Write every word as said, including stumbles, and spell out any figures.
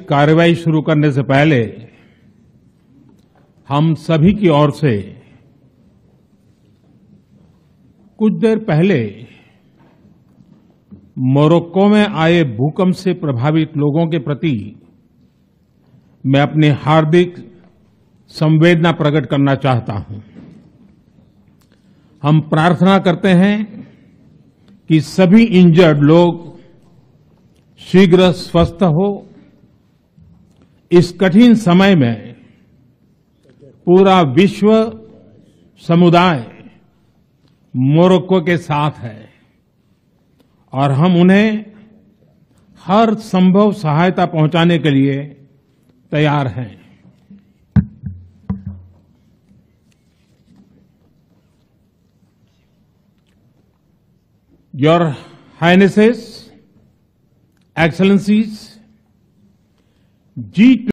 कार्रवाई शुरू करने से पहले हम सभी की ओर से कुछ देर पहले मोरक्को में आए भूकंप से प्रभावित लोगों के प्रति मैं अपनी हार्दिक संवेदना प्रकट करना चाहता हूं। हम प्रार्थना करते हैं कि सभी इंजर्ड लोग शीघ्र स्वस्थ हो। इस कठिन समय में पूरा विश्व समुदाय मोरक्को के साथ है और हम उन्हें हर संभव सहायता पहुंचाने के लिए तैयार हैं। Your Highnesses, Excellencies, G